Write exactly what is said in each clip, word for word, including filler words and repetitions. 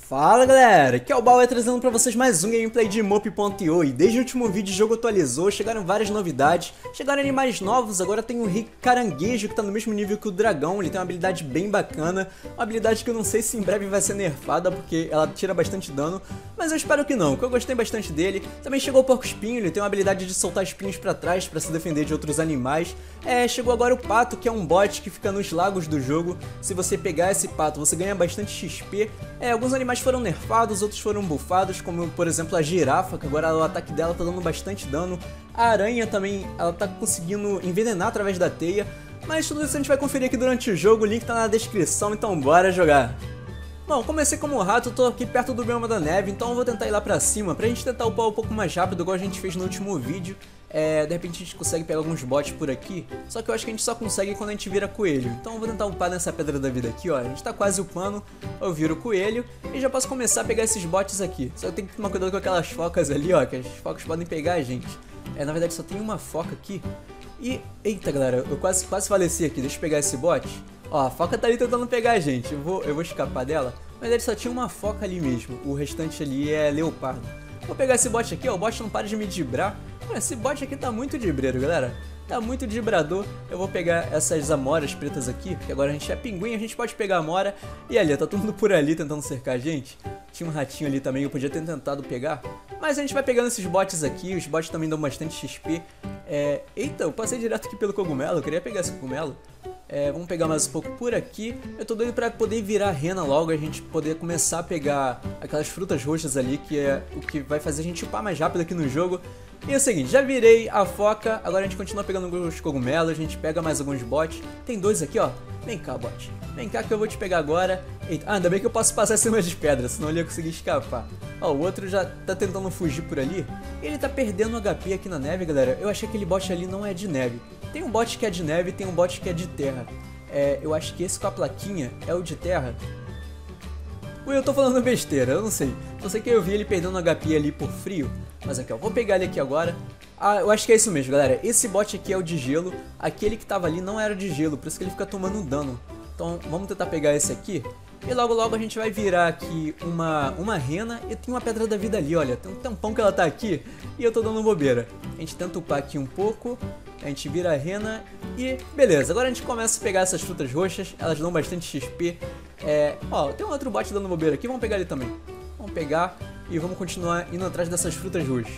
Fala galera, aqui é o Bauer trazendo pra vocês mais um gameplay de Moop ponto i o. E desde o último vídeo o jogo atualizou, chegaram várias novidades, chegaram animais novos, agora tem o Rei Caranguejo que tá no mesmo nível que o dragão, ele tem uma habilidade bem bacana, uma habilidade que eu não sei se em breve vai ser nerfada porque ela tira bastante dano, mas eu espero que não, porque eu gostei bastante dele. Também chegou o Porco Espinho, ele tem uma habilidade de soltar espinhos pra trás pra se defender de outros animais. É, chegou agora o Pato, que é um bot que fica nos lagos do jogo, se você pegar esse pato você ganha bastante X P. É, alguns animais foram nerfados, outros foram bufados, como por exemplo a girafa, que agora o ataque dela tá dando bastante dano. A aranha também, ela tá conseguindo envenenar através da teia. Mas tudo isso a gente vai conferir aqui durante o jogo, o link tá na descrição, então bora jogar! Bom, comecei como rato, tô aqui perto do bioma da neve, então eu vou tentar ir lá pra cima, pra gente tentar upar um pouco mais rápido, igual a gente fez no último vídeo. É, de repente a gente consegue pegar alguns bots por aqui, só que eu acho que a gente só consegue quando a gente vira coelho. Então eu vou tentar upar nessa pedra da vida aqui, ó, a gente tá quase upando, eu viro coelho e já posso começar a pegar esses bots aqui. Só que eu tenho que tomar cuidado com aquelas focas ali, ó, que as focas podem pegar a gente. É, na verdade só tem uma foca aqui. E, eita galera, eu quase, quase faleci aqui, deixa eu pegar esse bot. Ó, a foca tá ali tentando pegar a gente, eu vou, eu vou escapar dela. Na verdade só tinha uma foca ali mesmo, o restante ali é leopardo. Vou pegar esse bot aqui, ó, o bot não para de me dibrar. Esse bot aqui tá muito dibreiro, galera. Tá muito dibrador. Eu vou pegar essas amoras pretas aqui, porque agora a gente é pinguim, a gente pode pegar a amora. E ali, tá todo mundo por ali tentando cercar a gente. Tinha um ratinho ali também, eu podia ter tentado pegar. Mas a gente vai pegando esses bots aqui, os bots também dão bastante X P. É... Eita, eu passei direto aqui pelo cogumelo, eu queria pegar esse cogumelo. É, vamos pegar mais um pouco por aqui. Eu tô doido pra poder virar rena logo, a gente poder começar a pegar aquelas frutas roxas ali, que é o que vai fazer a gente upar mais rápido aqui no jogo. E é o seguinte, já virei a foca, agora a gente continua pegando alguns cogumelos, a gente pega mais alguns bots. Tem dois aqui, ó. Vem cá, bot. Vem cá que eu vou te pegar agora. Eita, ah, ainda bem que eu posso passar em cima de pedras, senão ele ia conseguir escapar. Ó, o outro já tá tentando fugir por ali. Ele tá perdendo H P aqui na neve, galera. Eu achei que aquele bot ali não é de neve. Tem um bot que é de neve e tem um bot que é de terra. É, eu acho que esse com a plaquinha é o de terra. Ui, eu tô falando besteira, eu não sei. Só sei que eu vi ele perdendo H P ali por frio. Mas aqui, ó, vou pegar ele aqui agora. Ah, eu acho que é isso mesmo, galera. Esse bot aqui é o de gelo. Aquele que tava ali não era de gelo, por isso que ele fica tomando dano. Então, vamos tentar pegar esse aqui. E logo logo a gente vai virar aqui uma, uma rena. E tem uma pedra da vida ali, olha. Tem um tampão que ela tá aqui e eu tô dando bobeira. A gente tenta upar aqui um pouco. A gente vira a rena e beleza. Agora a gente começa a pegar essas frutas roxas. Elas dão bastante X P. É, ó, tem um outro bot dando bobeira aqui. Vamos pegar ele também. Vamos pegar e vamos continuar indo atrás dessas frutas roxas.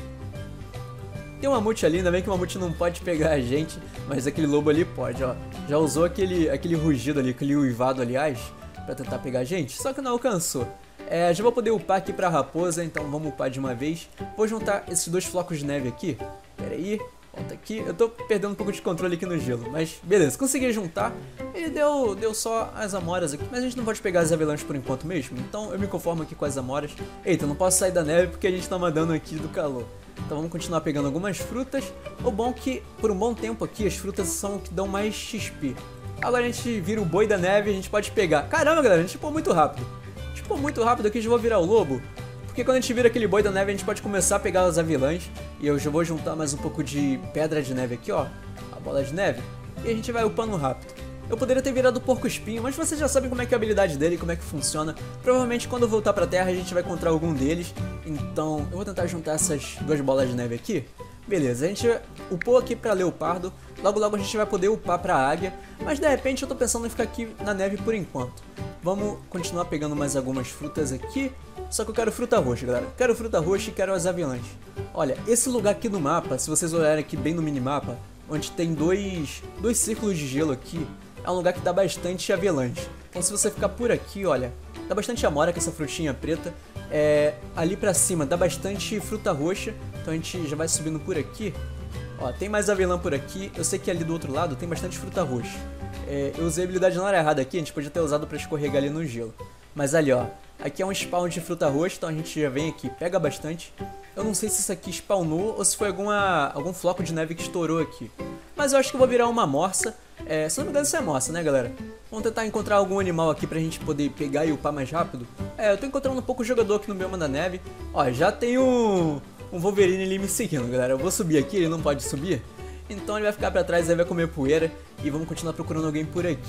Tem um mamute ali, ainda bem que o mamute não pode pegar a gente, mas aquele lobo ali pode, ó. Já usou aquele, aquele rugido ali, aquele uivado, aliás, pra tentar pegar a gente, só que não alcançou. É, já vou poder upar aqui pra raposa, então vamos upar de uma vez. Vou juntar esses dois flocos de neve aqui. Pera aí, volta aqui. Eu tô perdendo um pouco de controle aqui no gelo, mas beleza, consegui juntar. Ele deu, deu só as amoras aqui, mas a gente não pode pegar as avelãs por enquanto mesmo, então eu me conformo aqui com as amoras. Eita, não posso sair da neve porque a gente tá mandando aqui do calor. Então vamos continuar pegando algumas frutas. O bom é que por um bom tempo aqui as frutas são o que dão mais X P. Agora a gente vira o boi da neve e a gente pode pegar. Caramba, galera, a gente tipou muito rápido. Tipou muito rápido aqui, já vou virar o lobo. Porque quando a gente vira aquele boi da neve a gente pode começar a pegar as avilãs. E eu já vou juntar mais um pouco de pedra de neve aqui, ó. A bola de neve. E a gente vai upando rápido. Eu poderia ter virado o Porco Espinho, mas vocês já sabem como é que é a habilidade dele, como é que funciona. Provavelmente quando eu voltar pra terra a gente vai encontrar algum deles. Então eu vou tentar juntar essas duas bolas de neve aqui. Beleza, a gente upou aqui pra leopardo. Logo logo a gente vai poder upar pra águia. Mas de repente eu tô pensando em ficar aqui na neve por enquanto. Vamos continuar pegando mais algumas frutas aqui. Só que eu quero fruta roxa, galera. Quero fruta roxa e quero as avelãs. Olha, esse lugar aqui no mapa, se vocês olharem aqui bem no minimapa, onde tem dois, dois círculos de gelo aqui, é um lugar que dá bastante avelãs. Então se você ficar por aqui, olha, dá bastante amora com essa frutinha preta. É, ali pra cima dá bastante fruta roxa, então a gente já vai subindo por aqui. Ó, tem mais avelã por aqui, eu sei que ali do outro lado tem bastante fruta roxa. É, eu usei a habilidade na hora errada aqui, a gente podia ter usado pra escorregar ali no gelo. Mas ali, ó, aqui é um spawn de fruta roxa, então a gente já vem aqui, pega bastante. Eu não sei se isso aqui spawnou ou se foi alguma, algum floco de neve que estourou aqui. Mas eu acho que eu vou virar uma morsa. É, se não me engano isso é morsa, né, galera? Vamos tentar encontrar algum animal aqui pra gente poder pegar e upar mais rápido. É, eu tô encontrando um pouco o jogador aqui no bioma da neve. Ó, já tem um, um Wolverine ali me seguindo, galera. Eu vou subir aqui, ele não pode subir. Então ele vai ficar pra trás, aí vai comer poeira. E vamos continuar procurando alguém por aqui.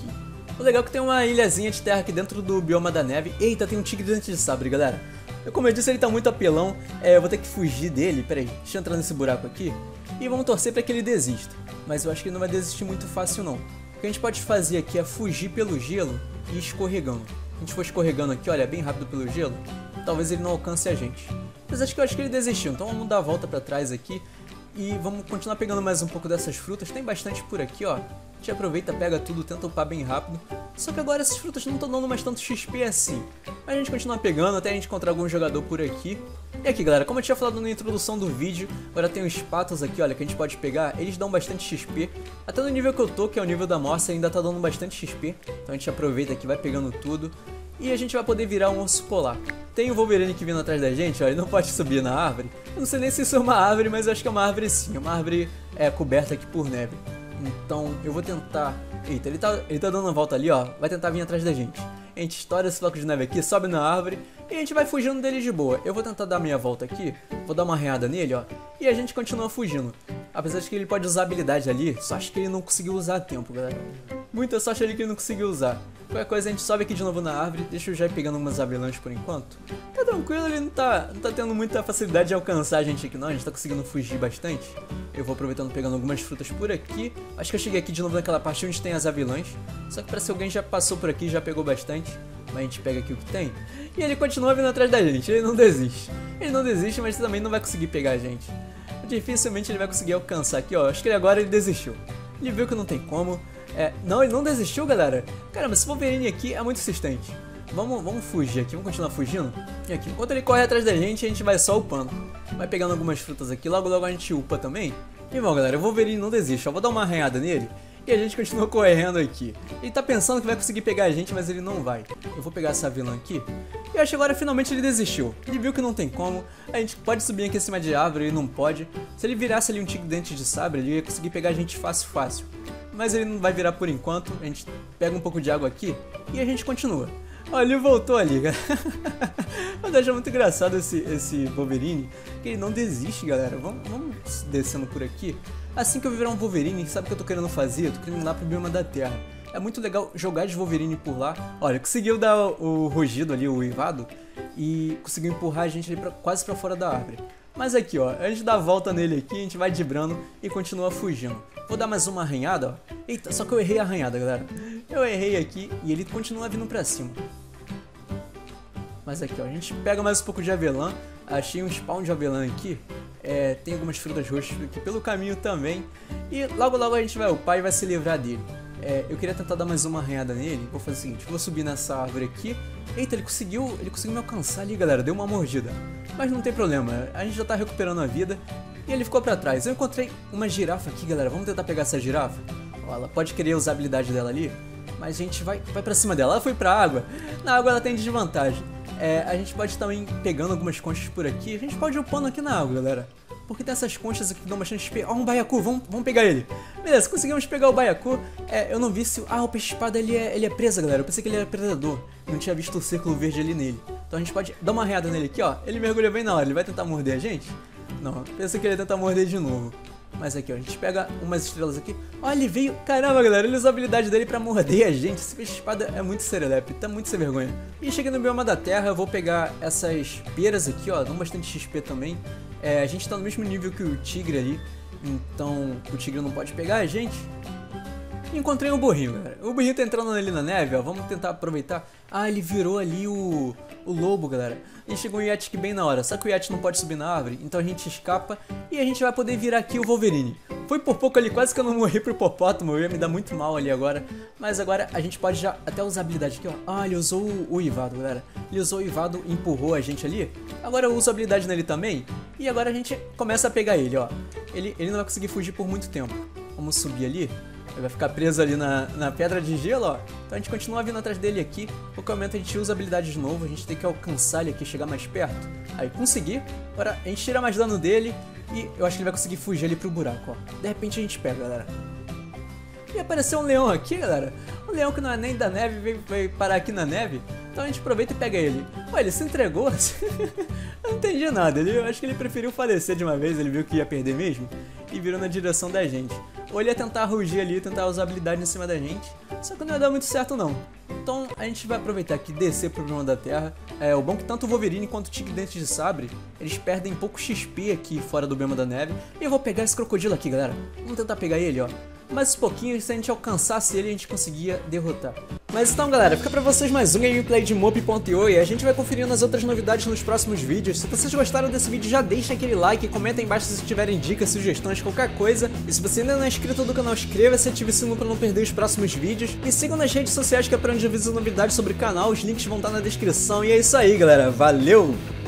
O legal é que tem uma ilhazinha de terra aqui dentro do bioma da neve. Eita, tem um tigre dente de sabre, galera. Eu, como eu disse, ele tá muito apelão. É, eu vou ter que fugir dele. Pera aí, deixa eu entrar nesse buraco aqui. E vamos torcer pra que ele desista. Mas eu acho que ele não vai desistir muito fácil, não. O que a gente pode fazer aqui é fugir pelo gelo e escorregando. Se a gente for escorregando aqui, olha, bem rápido pelo gelo, talvez ele não alcance a gente. Mas acho que eu acho que ele desistiu. Então vamos dar a volta pra trás aqui. E vamos continuar pegando mais um pouco dessas frutas. Tem bastante por aqui, ó. A gente aproveita, pega tudo, tenta upar bem rápido. Só que agora essas frutas não estão dando mais tanto X P assim. Mas a gente continua pegando até a gente encontrar algum jogador por aqui. E aqui, galera, como eu tinha falado na introdução do vídeo, agora tem os patos aqui, olha, que a gente pode pegar. Eles dão bastante X P. Até no nível que eu tô, que é o nível da morsa, ainda tá dando bastante X P. Então a gente aproveita aqui, vai pegando tudo. E a gente vai poder virar um urso polar. Tem o Wolverine que vindo atrás da gente, ó, ele não pode subir na árvore. Eu não sei nem se isso é uma árvore, mas eu acho que é uma árvore sim. É uma árvore é, coberta aqui por neve. Então eu vou tentar... Eita, ele tá, ele tá dando uma volta ali, ó. Vai tentar vir atrás da gente. A gente estoura esse bloco de neve aqui, sobe na árvore e a gente vai fugindo dele de boa. Eu vou tentar dar minha volta aqui, vou dar uma arranhada nele, ó. E a gente continua fugindo. Apesar de que ele pode usar habilidade ali, só acho que ele não conseguiu usar a tempo, galera. Muita sorte ali que ele não conseguiu usar. Qualquer coisa a gente sobe aqui de novo na árvore. Deixa eu já ir pegando umas avalanches por enquanto. Tá tranquilo, ele não tá, não tá tendo muita facilidade de alcançar a gente aqui não. A gente tá conseguindo fugir bastante. Eu vou aproveitando pegando algumas frutas por aqui. Acho que eu cheguei aqui de novo naquela parte onde tem as avilãs. Só que parece que alguém já passou por aqui, já pegou bastante. Mas a gente pega aqui o que tem. E ele continua vindo atrás da gente, ele não desiste. Ele não desiste, mas também não vai conseguir pegar a gente. Dificilmente ele vai conseguir alcançar aqui, ó. Acho que ele agora ele desistiu. Ele viu que não tem como. É, não, ele não desistiu, galera. Caramba, esse Wolverine aqui é muito insistente. Vamos, vamos fugir aqui, vamos continuar fugindo. E aqui, enquanto ele corre atrás da gente, a gente vai só upando. Vai pegando algumas frutas aqui, logo logo a gente upa também. E bom, galera, o Wolverine não desiste. Eu vou dar uma arranhada nele e a gente continua correndo aqui. Ele tá pensando que vai conseguir pegar a gente, mas ele não vai. Eu vou pegar essa vilã aqui. E eu acho que agora finalmente ele desistiu. Ele viu que não tem como. A gente pode subir aqui em cima de árvore, ele não pode. Se ele virasse ali um tigre dente de sabre, ele ia conseguir pegar a gente fácil, fácil. Mas ele não vai virar por enquanto. A gente pega um pouco de água aqui e a gente continua. Olha, ele voltou ali, galera. Eu acho muito engraçado esse, esse Wolverine, que ele não desiste, galera. Vamos, vamos descendo por aqui. Assim que eu virar um Wolverine, sabe o que eu tô querendo fazer? Eu tô querendo ir lá pro bioma da Terra. É muito legal jogar de Wolverine por lá. Olha, conseguiu dar o, o rugido ali, o uivado, e conseguiu empurrar a gente ali pra, quase pra fora da árvore. Mas aqui, ó, a gente dá a volta nele aqui, a gente vai dibrando e continua fugindo. Vou dar mais uma arranhada, ó. Eita, só que eu errei a arranhada, galera. Eu errei aqui e ele continua vindo pra cima. Mas aqui, ó, a gente pega mais um pouco de avelã. Achei um spawn de avelã aqui. É, tem algumas frutas roxas aqui pelo caminho também. E logo logo a gente vai upar e vai se livrar dele. É, eu queria tentar dar mais uma arranhada nele. Vou fazer o seguinte, vou subir nessa árvore aqui. Eita, ele conseguiu, ele conseguiu me alcançar ali, galera. Deu uma mordida. Mas não tem problema, a gente já tá recuperando a vida. E ele ficou pra trás. Eu encontrei uma girafa aqui, galera. Vamos tentar pegar essa girafa? Ó, ela pode querer usar a habilidade dela ali, mas a gente vai, vai pra cima dela. Ela foi pra água. Na água ela tem desvantagem. É, a gente pode também pegando algumas conchas por aqui. A gente pode ir upando aqui na água, galera. Porque tem essas conchas aqui que dão bastante X P. Ó, um baiacu, vamos, vamos pegar ele. Beleza, conseguimos pegar o baiacu. É, eu não vi se... Ah, o peixe-espada ele é, ele é presa, galera. Eu pensei que ele era predador. Não tinha visto o círculo verde ali nele. Então a gente pode dar uma arreada nele aqui, ó. Ele mergulhou bem na hora. Ele vai tentar morder a gente? Não, pensei que ele ia tentar morder de novo. Mas aqui, ó, a gente pega umas estrelas aqui. Ó, ele veio... Caramba, galera, ele usou a habilidade dele pra morder a gente. Esse peixe-espada é muito serelepe, tá muito sem vergonha. E cheguei no bioma da Terra, eu vou pegar essas peras aqui, ó. Dão bastante X P também. É, a gente tá no mesmo nível que o tigre ali. Então, o tigre não pode pegar a gente. E encontrei um burrinho, galera. O burrinho tá entrando ali na neve, ó. Vamos tentar aproveitar. Ah, ele virou ali o, o lobo, galera. E chegou um Yeti aqui bem na hora. Só que o Yeti não pode subir na árvore, então a gente escapa e a gente vai poder virar aqui o Wolverine. Foi por pouco ali, quase que eu não morri pro hipopótamo. Eu ia me dar muito mal ali agora. Mas agora a gente pode já até usar a habilidade aqui, ó. Ah, ele usou o, o Ivado, galera. Ele usou o Ivado e empurrou a gente ali. Agora eu uso a habilidade nele também. E agora a gente começa a pegar ele, ó. Ele, ele não vai conseguir fugir por muito tempo. Vamos subir ali. Ele vai ficar preso ali na, na pedra de gelo, ó. Então a gente continua vindo atrás dele aqui. Qualquer momento a gente usa a habilidade de novo. A gente tem que alcançar ele aqui, chegar mais perto. Aí consegui. Agora a gente tira mais dano dele. E eu acho que ele vai conseguir fugir ali pro buraco, ó. De repente a gente pega, galera. E apareceu um leão aqui, galera. Um leão que não é nem da neve, veio, veio parar aqui na neve. Então a gente aproveita e pega ele. Olha, ele se entregou. Eu não entendi nada. Ele, eu acho que ele preferiu falecer de uma vez. Ele viu que ia perder mesmo. E virou na direção da gente. ou ele ia tentar rugir ali, tentar usar habilidade em cima da gente, só que não ia dar muito certo não. Então a gente vai aproveitar aqui e descer pro bioma da terra. É, o bom é que tanto o Wolverine quanto o Tigre Dente de Sabre, eles perdem pouco X P aqui fora do bioma da neve. E eu vou pegar esse crocodilo aqui, galera. Vamos tentar pegar ele, ó. Mais um pouquinho, se a gente alcançasse ele, a gente conseguia derrotar. Mas então, galera, fica pra vocês mais um gameplay de Mope ponto i o e a gente vai conferindo as outras novidades nos próximos vídeos. Se vocês gostaram desse vídeo, já deixa aquele like, comenta aí embaixo se tiverem dicas, sugestões, qualquer coisa. E se você ainda não é inscrito no canal, inscreva-se, ative o sininho pra não perder os próximos vídeos. E sigam nas redes sociais que é pra onde eu aviso novidades sobre o canal, os links vão estar na descrição. E é isso aí, galera, valeu!